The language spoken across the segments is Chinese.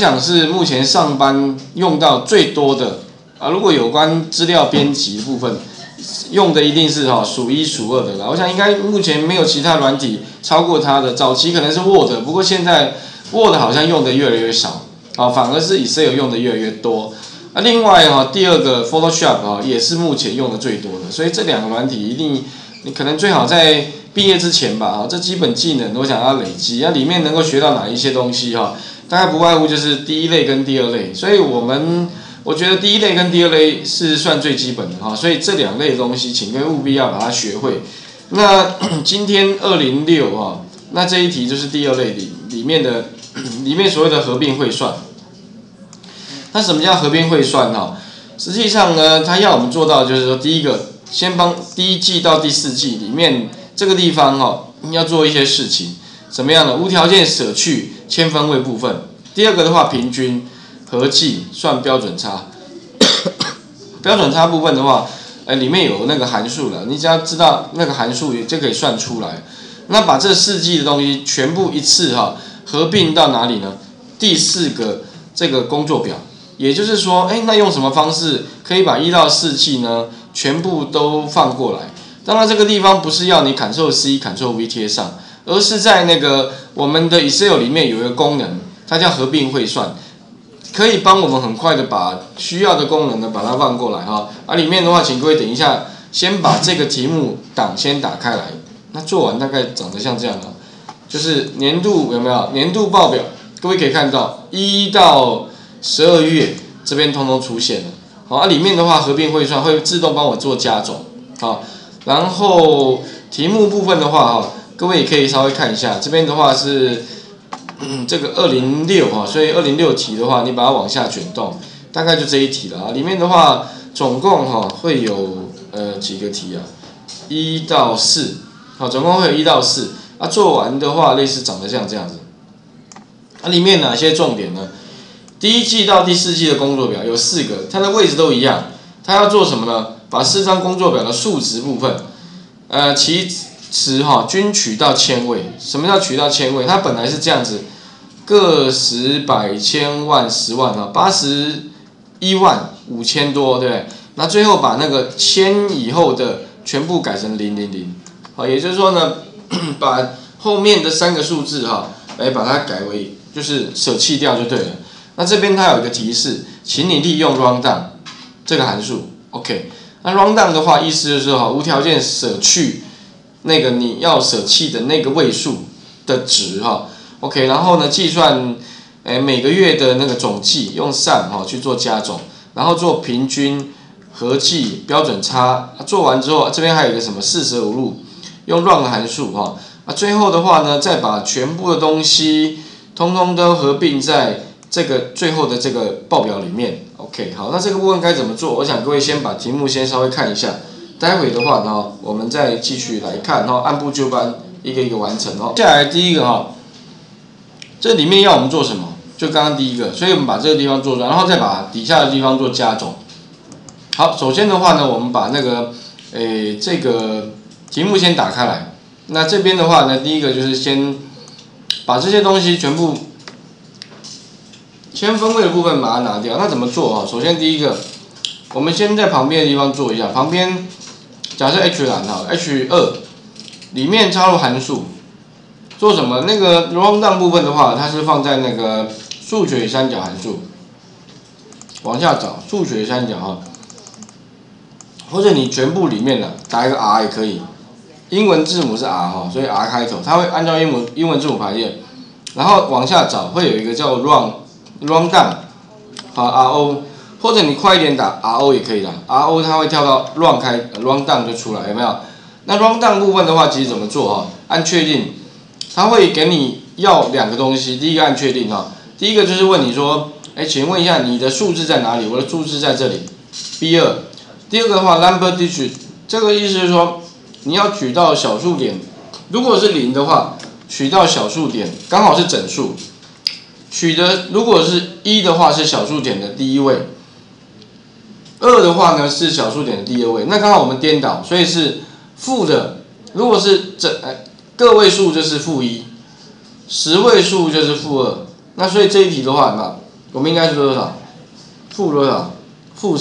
想是目前上班用到最多的啊。如果有关资料编辑的部分，用的一定是数1数2的啦。我想应该目前没有其他软体超过它的。早期可能是 Word， 不过现在 Word 好像用的越来越少啊，反而是 Excel 用的越来越多。啊，另外第二个 Photoshop 也是目前用的最多的，所以这两个软体一定你可能最好在毕业之前吧，这基本技能我想要累积，那里面能够学到哪一些东西大概不外乎就是第一类跟第二类，所以我觉得第一类跟第二类是算最基本的所以这两类的东西，请各位务必要把它学会。那今天206那这一题就是第二类里面所谓的合并汇算。那什么叫合并汇算实际上呢，它要我们做到就是说，第一个，先帮第一季到第4季里面这个地方要做一些事情，怎么样呢？无条件舍去千分位部分。第二个的话，平均合计算标准差。标准差部分的话，里面有那个函数了，你只要知道那个函数就可以算出来。那把这4季的东西全部一次合并到哪里呢？第4个这个工作表。也就是说，那用什么方式可以把1到4季呢全部都放过来？当然，这个地方不是要你 Ctrl+C、Ctrl+V 贴上，而是在那个我们的 Excel 里面有一个功能，它叫合并汇算，可以帮我们很快的把需要的功能呢把它放过来里面的话，请各位等一下先把这个题目档先打开来。那做完大概长得像这样就是年度有没有年度报表？各位可以看到1到12月这边通通出现了，里面的话合并汇算会自动帮我做加总，然后题目部分的话各位也可以稍微看一下，这边的话是这个206所以206题的话，你把它往下卷动，大概就这一题了里面的话总共会有几个题1到4，总共会有1到4做完的话类似长得像这样子，里面哪些重点呢？第一季到第4季的工作表有4个，它的位置都一样。它要做什么呢？把4张工作表的数值部分，其值均取到千位。什么叫取到千位？它本来是这样子，个十百千万十万81万5000多，对不对？那最后把那个千以后的全部改成000，也就是说呢，把后面的3个数字来把它改为就是舍弃掉就对了。那这边它有一个提示，请你利用 rundown 这个函数 ，OK。那 rundown 的话，意思就是无条件舍去那个你要舍弃的那个位数的值，OK。然后呢，计算每个月的那个总计，用 sum 去做加总，然后做平均、合计、标准差。做完之后，这边还有一个什么四舍五入，用 run 函数最后的话呢，再把全部的东西通通都合并在这个最后的这个报表里面 ，OK， 好，那这个部分该怎么做？我想各位先把题目先稍微看一下，待会的话呢，我们再继续来看按部就班一个一个完成接下来第一个这里面要我们做什么？就刚刚第一个，所以我们把这个地方做出来，然后再把底下的地方做加总。好，首先的话呢，我们把那个这个题目先打开来。那这边的话呢，第一个就是先把这些东西全部千分位的部分把它拿掉。那怎么做首先第一个，我们先在旁边的地方做一下。旁边假设 H 栏H2 里面插入函数，做什么？那个 rundown 部分的话，它是放在那个数学与三角函数，往下找数学与三角或者你全部里面打一个 R 也可以。英文字母是 R 所以 R 开头，它会按照英文字母排列，然后往下找会有一个叫 rundown RO， 或者你快一点打 RO 也可以RO 它会跳到 rundown 就出来，有没有？那 rundown 部分的话，其实怎么做按确定，它会给你要2个东西，第一个按确定第一个就是问你说，请问一下你的数字在哪里？我的数字在这里 B2。第二个的话 number digit， 这个意思是说你要取到小数点，如果是0的话，取到小数点刚好是整数，如果是1的话是小数点的第1位，2的话呢是小数点的第2位，那刚好我们颠倒，所以是负的，如果是个位数就是-1，10位数就是-2，那所以这一题的话我们应该是多少？负多少？负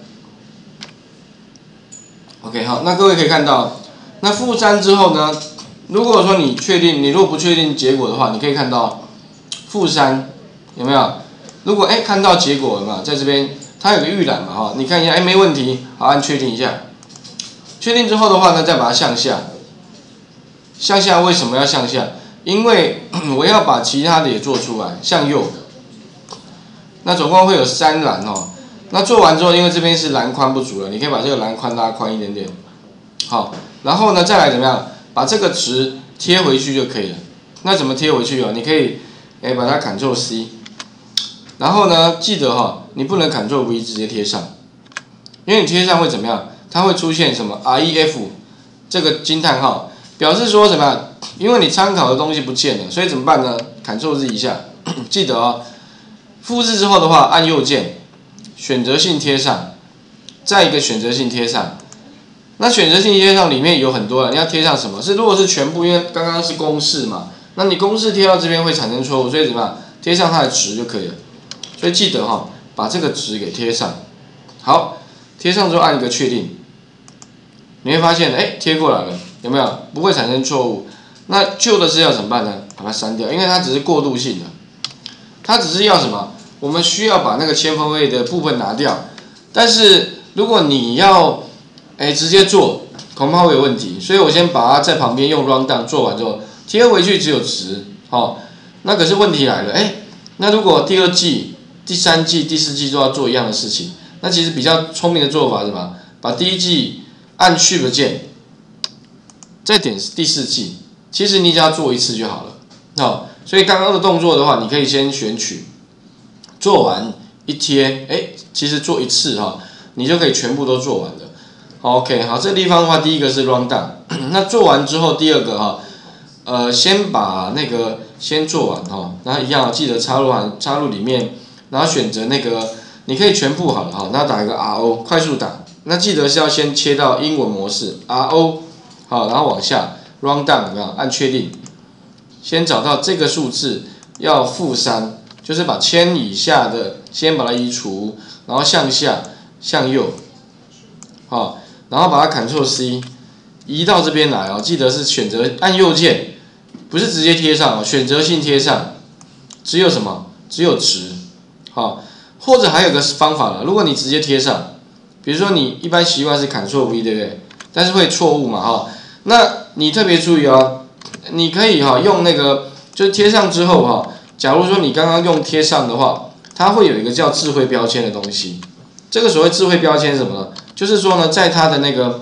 3。OK， 好，那各位可以看到，那负3之后呢，如果说你确定，你如果不确定结果的话，你可以看到负3有没有？如果看到结果有没有？在这边它有个预览嘛哈，你看一下，没问题，好，按确定一下。确定之后的话呢，再把它向下。向下为什么要向下？因为我要把其他的也做出来，向右。那总共会有3栏哦。那做完之后，因为这边是栏宽不足了，你可以把这个栏宽拉宽一点点。好，然后呢，再来怎么样？把这个值贴回去就可以了。那怎么贴回去哦？你可以把它 Ctrl C， 然后呢，记得哈，你不能 Ctrl V 直接贴上，因为你贴上会怎么样？它会出现什么 REF 这个惊叹号，表示说什么样？因为你参考的东西不见了，所以怎么办呢 ？Ctrl Z 一下，记得哦，复制之后的话，按右键，选择性贴上，再一个选择性贴上。那选择性贴上里面有很多了，你要贴上什么？如果是全部，因为刚刚是公式嘛，那你公式贴到这边会产生错误，所以怎么样？贴上它的值就可以了。所以记得哈，把这个值给贴上。好，贴上之后按一个确定，你会发现，贴过来了，有没有？不会产生错误。那旧的资料怎么办呢？把它删掉，因为它只是过渡性的，它只是要什么？我们需要把那个千分位的部分拿掉。但是如果你要直接做，恐怕会有问题，所以我先把它在旁边用 rundown 做完之后，贴回去只有值，那可是问题来了，那如果第2季、第3季、第4季都要做一样的事情，那其实比较聪明的做法是什么？把第1季按 Shift 键，再点第4季，其实你只要做一次就好了，所以刚刚的动作的话，你可以先选取，做完一贴，其实做一次你就可以全部都做完了。OK， 好，这个地方的话，第一个是 rundown， 那做完之后，第二个先把那个先做完然后一样记得插入里面，然后选择那个，你可以全部好了那打一个 RO， 快速打，那记得是要先切到英文模式 RO， 好，然后往下 rundown 有没有？按确定，先找到这个数字要负3，就是把1000以下的先把它移除，然后向下向右，好。然后把它 Ctrl C 移到这边来记得是选择按右键，不是直接贴上选择性贴上，只有什么？只有值，或者还有个方法了，如果你直接贴上，比如说你一般习惯是 Ctrl V 对不对？但是会错误嘛那你特别注意你可以用那个就是贴上之后假如说你刚刚用贴上的话，它会有一个叫智慧标签的东西，这个所谓智慧标签是什么呢？就是说呢，在它的那个，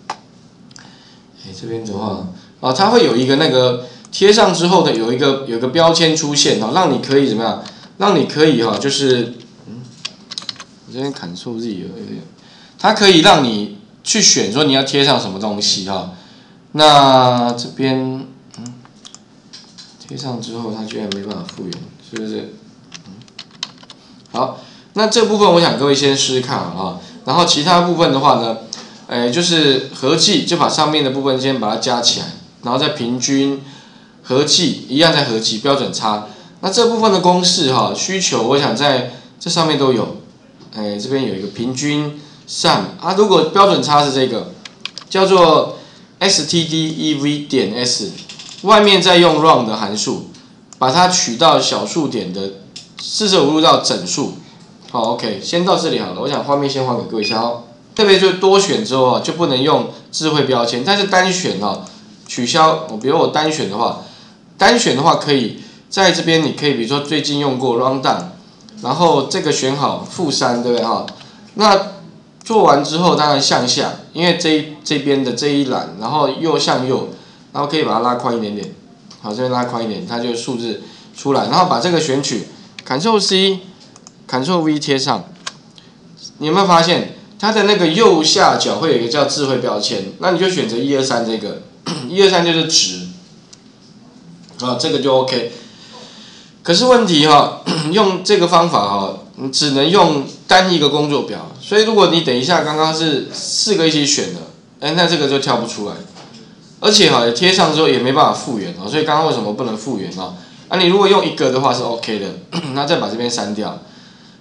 这边的话，它会有一个那个贴上之后的有一个标签出现让你可以怎么样？让你可以就是，我这边Ctrl Z它可以让你去选说你要贴上什么东西那这边贴上之后，它居然没办法复原，是不是？好，那这部分我想各位先试试看然后其他部分的话呢，就是合计，就把上面的部分先把它加起来，然后再平均合计，一样再合计标准差。那这部分的公式需求，我想在这上面都有。这边有一个平均 sum 如果标准差是这个，叫做 stdev 点 s， 外面再用 round 的函数，把它取到小数点的45度到整数。好 ，OK， 先到这里好了。我想画面先还给各位一下特别就是多选之后就不能用智慧标签，但是单选取消。比如我单选的话可以在这边，你可以比如说最近用过 rundown， 然后这个选好负3，对不对那做完之后当然向下，因为这边的这一栏，然后右向右，然后可以把它拉宽一点点。好，这边拉宽一点，它就数字出来，然后把这个选取 ，Ctrl C。Ctrl V 贴上，你有没有发现它的那个右下角会有一个叫智慧标签？那你就选择123这个，123就是值，这个就 OK。可是问题用这个方法你只能用单一个工作表，所以如果你等一下刚刚是4个一起选的，那这个就跳不出来，而且贴上之后也没办法复原所以刚刚为什么不能复原你如果用一个的话是 OK 的，那再把这边删掉。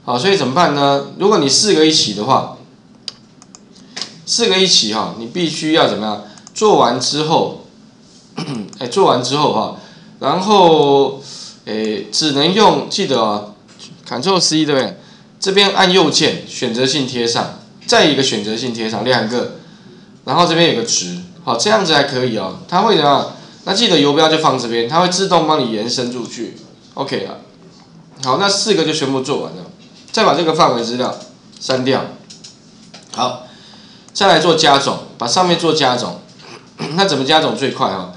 好，所以怎么办呢？如果你4个一起的话，4个一起哈，你必须要怎么样？做完之后，做完之后哈，然后只能用记得啊 ，Ctrl+C 对不对？这边按右键选择性贴上，再一个选择性贴上2个，然后这边有个值，好，这样子还可以哦。它会怎么样？那记得游标就放这边，它会自动帮你延伸出去 ，OK 了。好，那4个就全部做完了，再把这个范围资料删掉。好，再来做加总，把上面做加总。那怎么加总最快哈？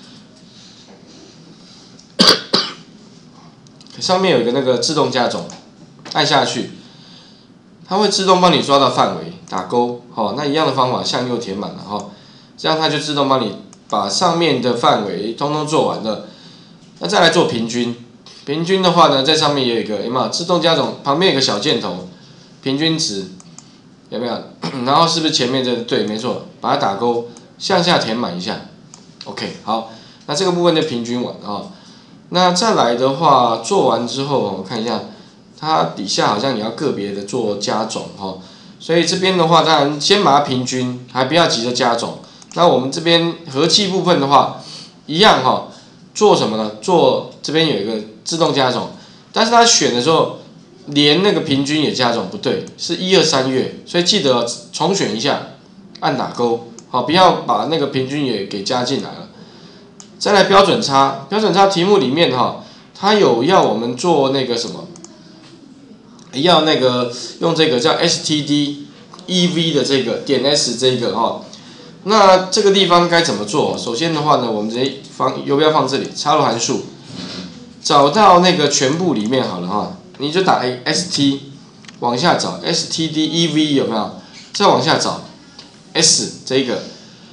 上面有一个那个自动加总，按下去，它会自动帮你抓到范围，打勾。好，那一样的方法向右填满了哈，这样它就自动帮你把上面的范围通通做完了。那再来做平均，平均的话呢，在上面也有一个有没有自动加总，旁边有个小箭头，平均值有没有？然后是不是前面这个对，没错，把它打勾，向下填满一下。OK， 好，那这个部分就平均完啊。那再来的话，做完之后，我看一下，它底下好像你要个别的做加总哈，所以这边的话，当然先把它平均，还不要急着加总。那我们这边和气部分的话，一样哈，做什么呢？做这边有一个自动加总，但是它选的时候连那个平均也加总不对，是1、2、3月，所以记得重选一下，按打勾，好，不要把那个平均也给加进来了。再来标准差，标准差题目里面哈，它有要我们做那个什么，要那个用这个叫 std-ev 的这个点 s 这个哈，那这个地方该怎么做？首先的话呢，我们直接游标放这里，插入函数，找到那个全部里面好了哈，你就打 st 往下找 std-ev 有没有？再往下找 s 这个。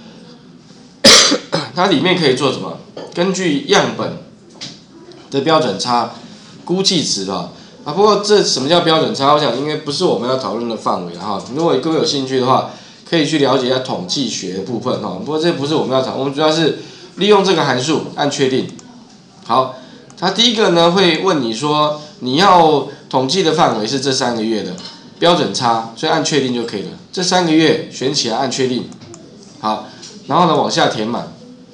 它里面可以做什么？根据样本的标准差估计值了啊。不过这什么叫标准差？我想因为不是我们要讨论的范围哈。如果各位有兴趣的话，可以去了解一下统计学的部分哈。不过这不是我们要讨论，我们主要是利用这个函数按确定。好，它第一个呢会问你说你要统计的范围是这3个月的标准差，所以按确定就可以了。这3个月选起来按确定。好，然后呢往下填满。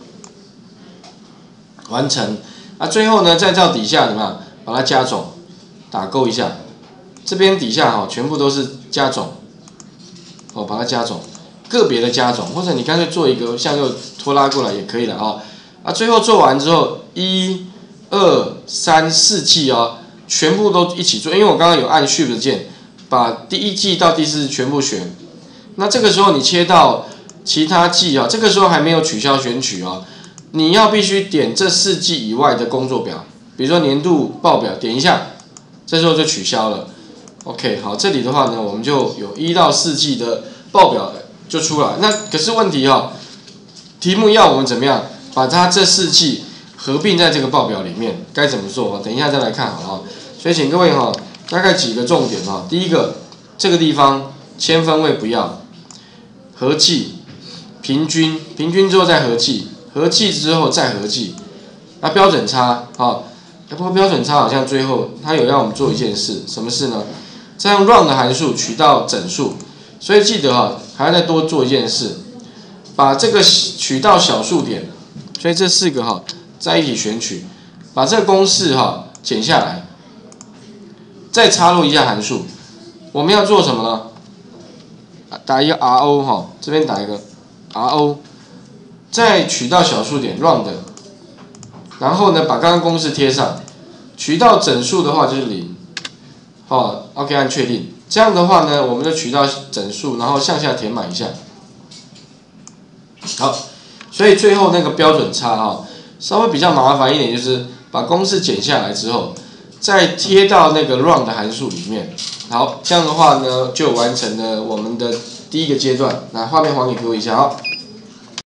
完成，啊，最后呢，再到底下怎么样，把它加总，打勾一下，这边底下哈，全部都是加总，哦，把它加总，个别的加总，或者你干脆做一个向右拖拉过来也可以的啊，啊，最后做完之后，1、2、3、4季哦，全部都一起做，因为我刚刚有按 Shift 键，把第1季到第4全部选，那这个时候你切到其他季啊，这个时候还没有取消选取啊。你要必须点这4季以外的工作表，比如说年度报表，点一下，这时候就取消了。OK， 好，这里的话呢，我们就有1到4季的报表就出来。那可是问题哈，题目要我们怎么样把它这4季合并在这个报表里面，该怎么做？等一下再来看好了。所以请各位哈，大概几个重点哈。第一个，这个地方千分位不要，合计、平均，平均之后再合计。合计之后再合计，那标准差啊，不过标准差好像最后它有让我们做一件事，什么事呢？再用 round 的函数取到整数，所以记得哈，还要再多做一件事，把这个取到小数点，所以这4个哈在一起选取，把这个公式哈剪下来，再插入一下函数，我们要做什么呢？打一个 RO 哈，这边打一个 RO。再取到小数点 round， 然后呢把刚刚公式贴上，取到整数的话就是0，好 ，OK 按确定。这样的话呢，我们就取到整数，然后向下填满一下。好，所以最后那个标准差哈，稍微比较麻烦一点，就是把公式剪下来之后，再贴到那个 round 的函数里面。好，这样的话呢，就完成了我们的第一个阶段。那画面还给各位一下，好。